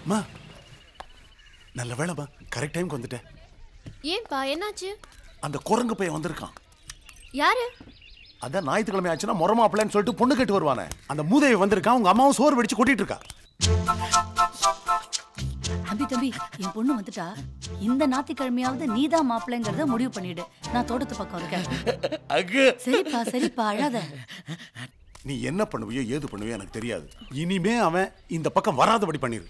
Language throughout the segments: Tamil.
மா நல்ல வேலைமா, கரெக்ட் டைம்க்கு வந்துட்டேன். ஏன்பா என்னாச்சு? அந்த குரங்கு பையன் வந்திருக்கான். யாரு? அதான் ஞாயிற்றுக்கிழமை ஆச்சுன்னா மொரமா பிள்ளைன்னு சொல்லிட்டு பொண்ணு கேட்டு வருவானே, அந்த மூதேவி வந்திருக்கான். உங்க அம்மாவும் சோறு வெடிச்சு கொட்டிட்டு இருக்கா. தம்பி என் பொண்ணு வந்துட்டா. இந்த ஞாயிற்றுக்கிழமையாவது நீதான் மாப்பிள்ளைங்கிறத முடிவு பண்ணிடு. நான் தோட்டத்து பக்கம் இருக்கேன். சரிப்பா அழாத. நீ என்ன பண்ணுவியோ ஏது பண்ணுவியோ எனக்கு தெரியாது. இனிமே அவன் இந்த பக்கம் வராதபடி பண்ணிரு.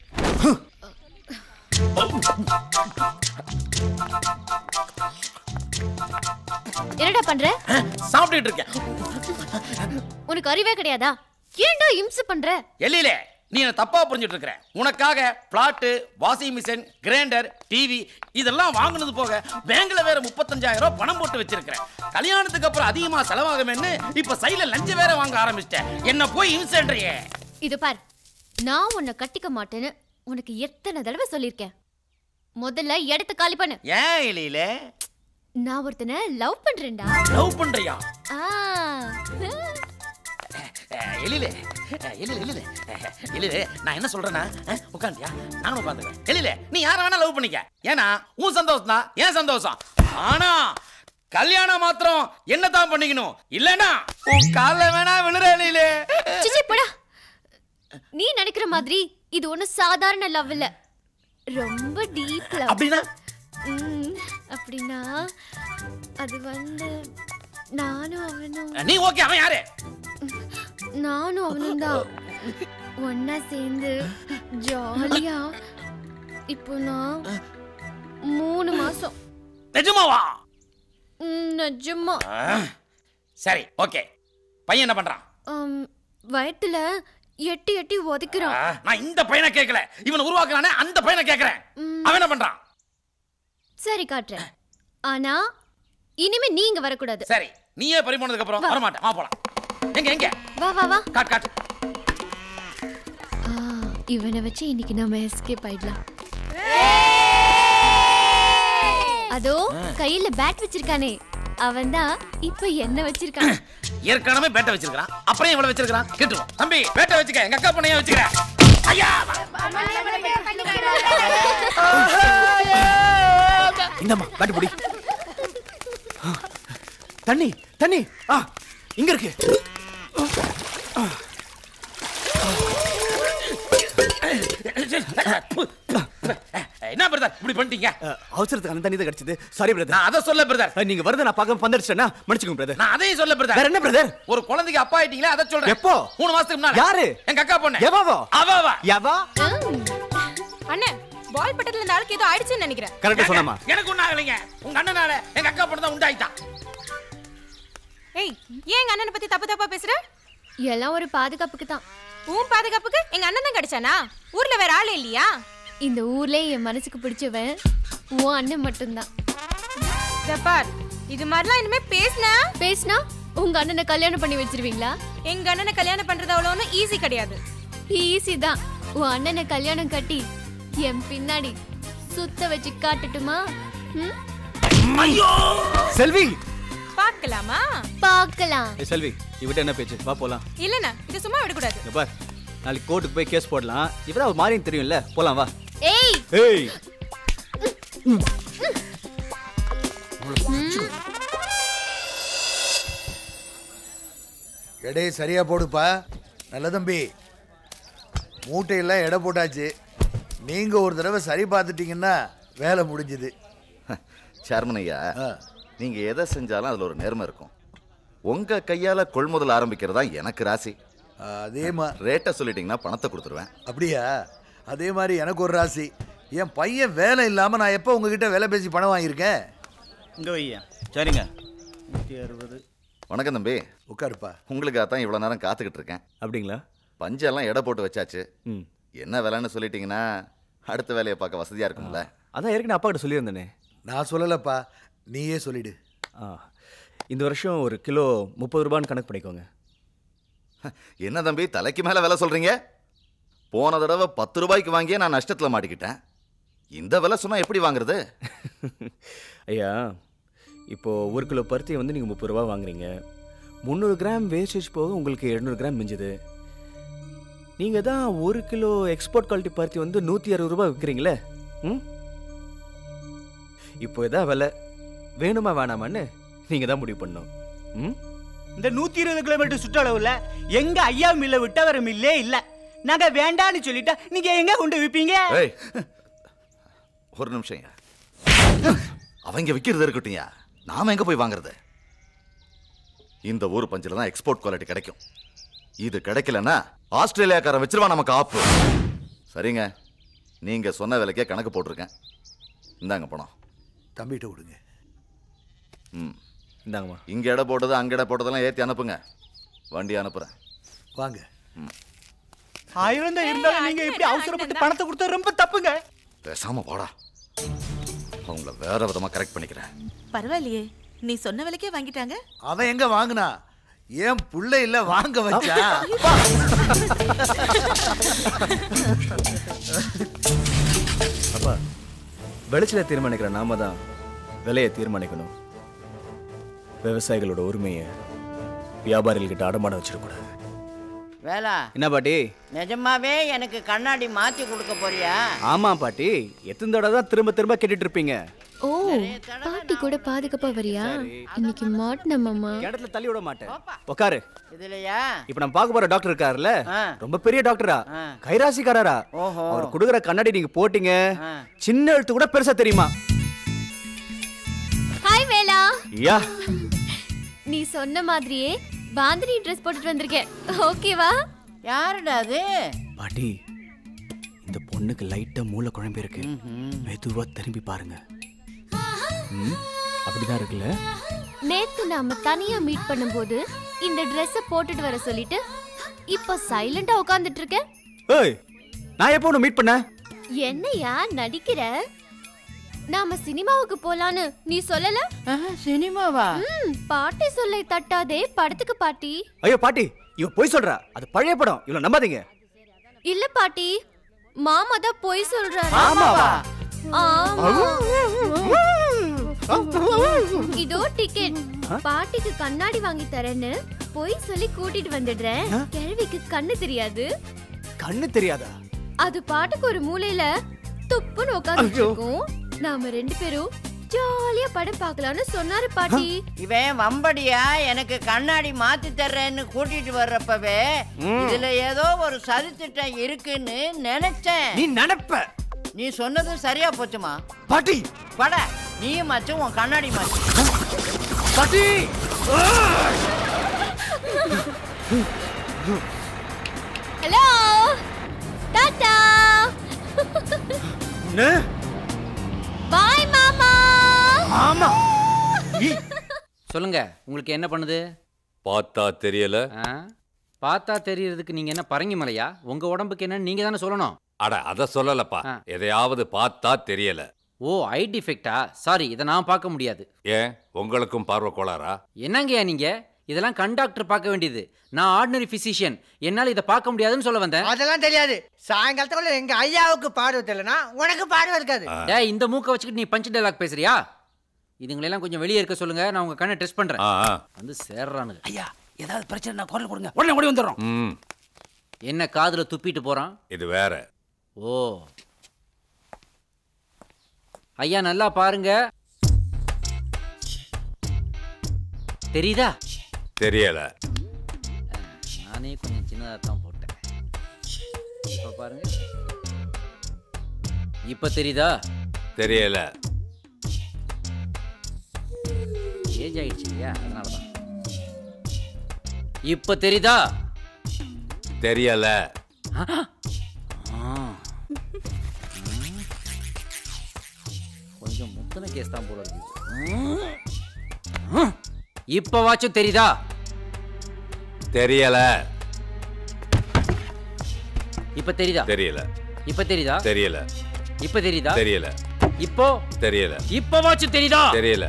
என்னடா பண்ற? சாப்பிட்டுட்டு இருக்கேன். உனக்கு அறிவே கிடையாதா? ஏன்டா இம்சை பண்ற? எல்லிலே நீ என்ன தப்பா புரிஞ்சிட்டு இருக்கற. உனக்காக flat, washing machine, grinder, TV இதெல்லாம் வாங்குனது போக பேங்க்ல வேற 35,000 ரூபாய் பணம் போட்டு வச்சிருக்கேன். கல்யாணத்துக்கு அப்புறம் அதிகமா செலவாகுமேன்னு இப்ப சைடுல லஞ்ச வேற வாங்க ஆரம்பிச்சிட்டேன். என்ன போய் இம்சன்றீயே. இது பார், நான் உன்னை கட்டிக்க மாட்டேன்னு உனக்கு எத்தனை தடவை சொல்லிருக்கேன். முதல்ல இடத்தை காலி பண்ணு. ஏன் எலியிலே? நான் ஒருத்தனை லவ் பண்றேன்டா. லவ் பண்றியா? எலிலே நான் என்ன சொல்றேன்னா, உட்காந்தியா? நானும் உட்காந்துக்கிறேன். எலிலே நீ யார வேணா லவ் பண்ணிக்க. ஏன்னா உன் சந்தோஷம் தான் ஏன் சந்தோஷம். ஆனா கல்யாணம் மாத்திரம் என்னதான் பண்ணிக்கணும். இல்லனா உன் கால்ல வேணா விழுற. எலிலே சிச்சி போடா. நீ நினைக்கிற மாதிரி இது ஒண்ணு சாதாரண லவ் இல்ல, ரொம்ப டீப் லவ். அப்படினா அப்படினா அது வந்து நானும் அவனும். நீ ஓகே, அவன் யாரு? நானும் அவனும் தான் ஒன்னா சேர்ந்து ஜாலியா. இப்போ நான் 3 மாசம். நிஜமாவா? நிஜமா. சரி ஓகே. பையன் என்ன பண்றான்? வயித்துல எட்டி எட்டி உதைக்கிறான். நான் இந்த பையனை கேட்கல, இவனை உருவாக்குறானே அந்த பையனை கேட்கிறேன். அவன் என்ன பண்றான்? சரி காட்டுறேன். ஆனா இனிமே நீங்க வரக்கூடாது. சரி, நீயே பறி போனதுக்கு அப்புறம் வர மாட்டேன். வா போலாம். எங்க வா வா வா. காட். இவனை வச்சு இன்னைக்கு நாம எஸ்கேப் ஆயிடலாம். அதோ கையில பேட் வச்சிருக்கானே, அவன் தான் இப்ப என்ன வச்சிருக்கான். ஏற்கனவே பேட்டை வச்சிருக்கான், அப்புறம் இவ்வளவு வச்சிருக்கான். கேட்டுவோம். தம்பி பேட்டை வச்சுக்க, எங்க அக்கா பொண்ணைய வச்சுக்க. ஐயா இந்தம்மா பேட்டு புடி. தண்ணி தண்ணி இங்க இருக்கு. என்ன பிரதர் இப்படி பண்ணிட்டீங்க? அவசரத்துக்கு அந்த தண்ணி தான் கிடைச்சது. Sorry brother. நான் அத சொல்ல பிரதர். நீங்க வரத நான் பார்க்க பந்தடிச்சேனா மன்னிச்சுங்க பிரதர். நான் அதையும் சொல்ல பிரதர். வேற என்ன பிரதர்? ஒரு குழந்தைக்கு அப்பா ஆயிட்டீங்களே, அத சொல்றேன். எப்போ? 3 மாசத்துக்கு முன்னாடி. யாரு? எங்க அக்கா பொண்ணு. எவாவா? அவவா. எவா? அண்ணே பால் பட்டத்துல இந்த ஆளுக்கு ஏதோ ஆயிடுச்சுன்னு நினைக்கிறேன். கரெக்ட்டா சொன்னமா. எனக்கு ஒண்ணு ஆகலைங்க. உங்க அண்ணனால எங்க அக்கா பொண்ணு தான் உண்டாயிட்டான். ஏய், ஏன் எங்க அண்ணனை பத்தி தப்பா பேசுற? எல்லாம் ஒரு பாதுகாப்புக்கு தான். உன் பாதுகாப்புக்கு எங்க அண்ணன் தான் கிடைச்சானா? ஊர்ல வேற ஆளே இல்லையா? இந்த ஊர்ல என் மனசுக்கு பிடிச்சவன் உன் அண்ணன் மட்டும்தான். ஜப்பார், இது மாதிரிலாம் இனிமே பேசினா உங்க அண்ணனை கல்யாணம் பண்ணி வச்சிருவீங்களா? எங்க அண்ணனை கல்யாணம் பண்றது அவ்வளோ ஒன்றும் ஈஸி கிடையாது. ஈஸி தான். உன் அண்ணனை கல்யாணம் கட்டி என் பின்னாடி சுத்த வச்சு காட்டட்டுமா? செல்வி பார்க்கலாமா? பார்க்கலாம். செல்வி இவட்ட என்ன பேச்சு? வா போலாம். இல்லனா இது சும்மா விட கூடாது. இங்க பார், நாளைக்கு கோர்ட்டுக்கு போய் கேஸ் போடலாம். இவரா மாரின்னு தெரியும்ல, போலாம் வா. ஏய் ஏய் எடை சரியா போடுப்பா. நல்ல தம்பி, மூட்டையெல்லாம் எடை போட்டாச்சு. நீங்க ஒரு தடவை சரி பார்த்துட்டீங்கன்னா வேலை முடிஞ்சுது. சேர்மன் ஐயா, நீங்க எதை செஞ்சாலும் அதுல ஒரு நேர்மை இருக்கும். உங்க கையால கொள்முதல் ஆரம்பிக்கிறதா எனக்கு ராசி. அதே மாதிரி ரேட்டை சொல்லிட்டீங்கன்னா பணத்தை கொடுத்துருவேன். அப்படியா? அதே மாதிரி எனக்கு ஒரு ராசி. என் பையன் வேலை இல்லாம நான் எப்போ உங்ககிட்ட வேலை பேசி பணம் வாங்கியிருக்கேன்? இங்க வையா. சரிங்க. 160. வணக்கம் தம்பி. உட்காருப்பா. உங்களுக்காக தான் இவ்வளவு நேரம் காத்துக்கிட்டு இருக்கேன். அப்படிங்களா? பஞ்செல்லாம் எடை போட்டு வச்சாச்சு. என்ன வேலைன்னு சொல்லிட்டீங்கன்னா அடுத்த வேலையை பார்க்க வசதியா இருக்கும்ல. அதான் ஏற்கனவே அப்பா கிட்ட சொல்லியிருந்தேனே. நான் சொல்லலப்பா, நீயே சொல்லிடு. இந்த வருஷம் ஒரு கிலோ 30 ரூபான்னு கணக்கு பண்ணிக்கோங்க. என்ன தம்பி தலைக்கு மேல விலை சொல்றீங்க? போன தடவை 10 ரூபாய்க்கு வாங்கியே நான் நஷ்டத்துல மாட்டிக்கிட்டேன். இந்த விலை சொன்னா எப்படி வாங்குறது? ஐயா, இப்போ 1 கிலோ பருத்தியை வந்து நீங்க 30 ரூபா வாங்குறீங்க. 300 கிராம் வேஸ்டேஜ் போக உங்களுக்கு 200 கிராம் மிஞ்சுது. நீங்க தான் 1 கிலோ எக்ஸ்போர்ட் குவாலிட்டி பருத்தி வந்து 160 ரூபாய் விற்கிறீங்களே. ம், இப்போ இதான் விலை. வேணுமா வேணாமான்னு நீங்க தான் முடிவு பண்ணணும். ம், இந்த 120 கிலோமீட்டர் சுற்றளவுல எங்க ஐயா மில்ல விட்ட வர மில்லே இல்ல. நாங்க வேண்டான்னு சொல்லிட்டா நீங்க எங்க கொண்டு விப்பீங்க? ஏய், ஒரு நிமிஷம். அவங்க விற்கிறது இருக்கட்டும்யா, நாம எங்க போய் வாங்குறது? இந்த ஊர் பஞ்சில தான் எக்ஸ்போர்ட் குவாலிட்டி கிடைக்கும். இது கிடைக்கலன்னா ஆஸ்திரேலியாக்காரன் வச்சிருவான் நமக்கு ஆப்பு. சரிங்க, நீங்க சொன்ன விலைக்கே கணக்கு போட்டிருக்கேன். இந்தாங்க பணம். தம்பிகிட்ட விடுங்க. ம், இந்தாங்கம்மா. இங்க எடை போட்டது அங்க எடை போட்டதெல்லாம் ஏத்தி அனுப்புங்க. வண்டி அனுப்புறேன். வாங்க. 1000 தான் இருந்தாலும் நீங்க இப்படி அவசரப்பட்டு பணத்தை கொடுத்தா ரொம்ப தப்புங்க. பேசாம வாடா, அவங்கள வேற விதமா கரெக்ட் பண்ணிக்கிறேன். பரவாயில்லையே, நீ சொன்ன விலைக்கே வாங்கிட்டாங்க. அவன் எங்க வாங்கினா? ஏன் புள்ள இல்ல வாங்க வச்சா? அப்பா, விளைச்சலை தீர்மானிக்கிற நாம தான் விலையை தீர்மானிக்கணும். விவசாயிகளோட உரிமையை வியாபாரிகள் கிட்ட அடமானம் வச்சிடக்கூடாது. வேலா, என்ன பாட்டி? நிஜமாவே எனக்கு கண்ணாடி மாத்தி கொடுக்க போறியா? ஆமா பாட்டி, எத்தனை தடவை தான் திரும்ப திரும்ப கேட்டுட்டு இருப்பீங்க. ஓ, பாட்டி கூட பாதுகாப்பா வரியா? இன்னைக்கு மாட்டனம்மா. இடத்துல தள்ளி விட மாட்டேன். உட்காரு. இதுலயா? இப்ப நம்ம பார்க்க போற டாக்டர் இருக்காருல்ல, ரொம்ப பெரிய டாக்டரா, கைராசிக்காரரா. அவர் கொடுக்குற கண்ணாடி நீங்க போட்டீங்க, சின்ன எழுத்து கூட பெருசா தெரியுமா? ஹாய் வேலா. யா, நீ சொன்ன மாதிரியே பாந்தினி ட்ரெஸ் போட்டுட்டு வந்திருக்கேன். ஓகேவா? யாருடா அது? பாட்டி, இந்த பொண்ணுக்கு லைட்டா மூளை குழம்பு இருக்கு. மெதுவா திரும்பி பாருங்க. அப்படிதான் இருக்குல்ல? நேத்து நாம தனியா மீட் பண்ணும்போது இந்த ட்ரெஸ்ஸ போட்டுட்டு வர சொல்லிட்டு இப்ப சைலண்டா உட்கார்ந்துட்டு இருக்க. ஏய், நான் எப்போ உன்னை மீட் பண்ண? என்னையா நடிக்கிற? நாம சினிமாவுக்கு போலான்னு நீ சொல்லல? சினிமாவா? பாட்டி சொல்லை தட்டாதே, படத்துக்கு பாட்டி. ஐயோ பாட்டி, இவ போய் சொல்றா. அது பழைய படம், இவள நம்பாதீங்க. இல்ல பாட்டி, மாமா தான் போய் சொல்றாரு. ஆமாவா? ஆமா. இதோ டிக்கெட். பாட்டிக்கு கண்ணாடி வாங்கி தரேன்னு போய் சொல்லி கூட்டிட்டு வந்துடுறேன். கேள்விக்கு கண்ணு தெரியாது. கண்ணு தெரியாதா? அது பாட்டுக்கு ஒரு மூலையில துப்புன்னு உட்கார்ந்துட்டு இருக்கும். நாம 2 பேரும் ஜாலியா படம் பார்க்கலாம்னு சொன்னாரு பாட்டி. இவன் வம்படியா எனக்கு கண்ணாடி மாத்தி தர்றேன்னு கூட்டிட்டு வர்றப்பவே இதுல ஏதோ ஒரு சதித்திட்டம் இருக்குன்னு நினைச்சேன். நீ நினைப்ப. நீ சொன்னது சரியா போச்சுமா பாட்டி. பட நீயும் மாச்சும் உன் கண்ணாடி மாச்சு. பாட்டி, ஹலோ டாடா. பாய் மாமா. ஆமா. சொல்லுங்க, உங்களுக்கு என்ன பண்ணுது? பார்த்தா தெரியல. பார்த்தா தெரியறதுக்கு நீங்க என்ன பரங்கி மலையா? உங்க உடம்புக்கு என்ன நீங்க தானே சொல்லணும். அட, அத சொல்லலப்பா. எதையாவது பார்த்தா தெரியல. ஓ, ஐ டிஃபெக்டா? சாரி, இதை நான் பார்க்க முடியாது. ஏன், உங்களுக்கும் பார்வை கோளாரா? என்னங்கய்யா நீங்க? இதெல்லாம் கண்டாக்டர் பார்க்க வேண்டியது. நான் ஆர்டினரி பிசிஷியன், என்னால இதை பார்க்க முடியாதுன்னு சொல்ல வந்தேன். அதெல்லாம் தெரியாது. சாயங்காலத்துல எங்க ஐயாவுக்கு பார்வை தெரியலனா உனக்கு பார்வை இருக்காது. டேய், இந்த மூக்க வச்சுக்கிட்டு நீ பஞ்ச் டயலாக் பேசுறியா? இதுங்களெல்லாம் கொஞ்சம் வெளியே இருக்க சொல்லுங்க, நான் உங்க கண்ணை டெஸ்ட் பண்றேன். வந்து சேர்றானுங்க. ஐயா, ஏதாவது பிரச்சனை நான் குரல் கொடுங்க, உடனே ஓடி வந்துடுறோம். என்ன காதுல துப்பிட்டு போறான்? இது வேற. ஓ ஐயா, நல்லா பாருங்க. தெரியுதா? தெரியல. நானே கொஞ்சம் சின்னதா தான் போட்டேன். இப்ப பாருங்க. இப்ப தெரியுதா? தெரியல. ஏஜ் ஆயிடுச்சு இல்லையா, அதனாலதான். இப்ப தெரியுதா? தெரியல. கொஞ்சம் முத்தன கேஸ் தான் போல இருக்கு. இப்ப வாச்சும் தெரியுதா? தெரியல. இப்ப தெரியுதா? தெரியல. இப்ப தெரியுதா? தெரியல. இப்ப தெரியுதா? தெரியல. இப்போ தெரியல. இப்ப வாச்சும் தெரியுதா? தெரியல.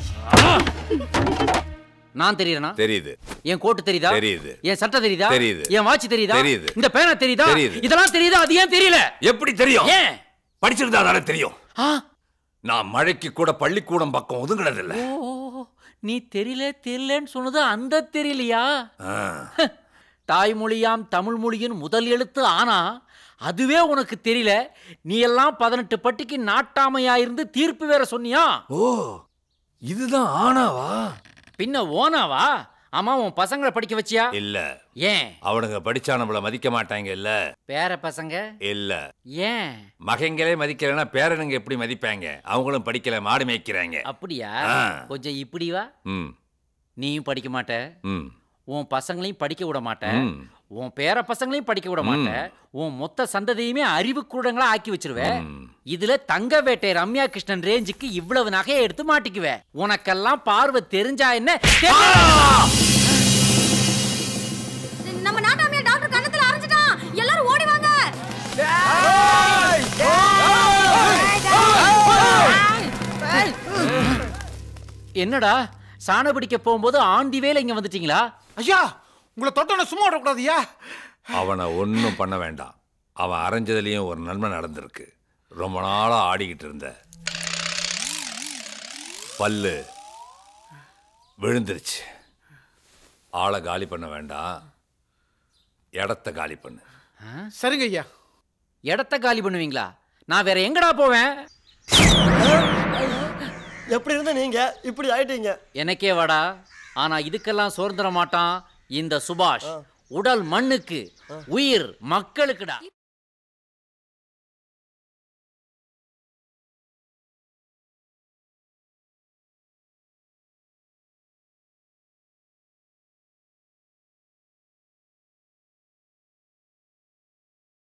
நான் தெரியறேனா? தெரியுது. என் கோட்டு தெரியுதா? தெரியுது. என் சட்டை தெரியுதா? தெரியுது. என் வாட்ச் தெரியுதா? தெரியுது. இந்த பேனா தெரியுதா? தெரியுது. இதெல்லாம் தெரியுதா? அது ஏன் தெரியல? எப்படி தெரியும்? ஏன்? படிச்சிருந்தா தானே தெரியும். நான் மழைக்கு கூட பள்ளிக்கூடம் பக்கம் ஒதுங்கினதில்ல. ஓ, நீ தெரியலன்னு சொன்னது அந்த தெரியலையா? தாய்மொழியாம் தமிழ் மொழியின் முதல் எழுத்து ஆனா, அதுவே உனக்கு தெரியல. நீ எல்லாம் 18 பட்டிக்கு நாட்டாமையாயிருந்து தீர்ப்பு வேற சொன்னியா? ஓ, இதுதான் ஆனாவா? பின்ன ஓனாவா? ஆமா, உன் பசங்களை படிக்க வச்சியா? இல்ல. ஏன்? அவனுங்க படிச்சா நம்மள மதிக்க மாட்டாங்க இல்ல. பேர பசங்க இல்ல. ஏன்? மகங்களே மதிக்கலன்னா பேரனுங்க எப்படி மதிப்பாங்க? அவங்களும் படிக்கல, மாடு மேய்க்கிறாங்க. அப்படியா? கொஞ்சம் இப்படி வா. நீயும் படிக்க மாட்ட, உன் பசங்களையும் படிக்க விட மாட்ட, உன் பேர பசங்களையும் படிக்க விட மாட்ட, உன் மொத்த சந்ததியுமே அறிவு கூடங்களா ஆக்கி வச்சிருவேன். இதுல தங்க வேட்டை ரம்யா கிருஷ்ணன் ரேஞ்சுக்கு இவ்வளவு நகையை எடுத்து மாட்டிக்குவே. உனக்கெல்லாம் பார்வை தெரிஞ்சா என்ன? நம்ம நாட்டாமையா டாக்டர் கண்ணத்துல அரைஞ்சிட்டான். எல்லாரும் ஓடி வாங்க. என்னடா சாண பிடிக்க போகும்போது ஆண்டி வேலை இங்க வந்துட்டீங்களா? ஐயா, உங்களை தொட்டன சும்மா விடக்கூடாதுயா. அவனை ஒன்றும் பண்ண வேண்டாம். அவன் அரைஞ்சதுலயும் ஒரு நன்மை நடந்திருக்கு. ரொம்ப நாளா ஆடிக்கிட்டு இருந்த பல்லு விழுந்துருச்சு. ஆளை காலி பண்ண வேண்டாம், இடத்த காலி பண்ணு. சரிங்க ஐயா. இடத்த காலி பண்ணுவீங்களா? நான் வேற எங்கடா போவேன்? எப்படி இருந்த நீங்க இப்படி ஆயிட்டீங்க? எனக்கே வாடா. ஆனா இதுக்கெல்லாம் சுதந்திர மாட்டான் இந்த சுபாஷ். உடல் மண்ணுக்கு, உயிர் மக்களுக்குடா.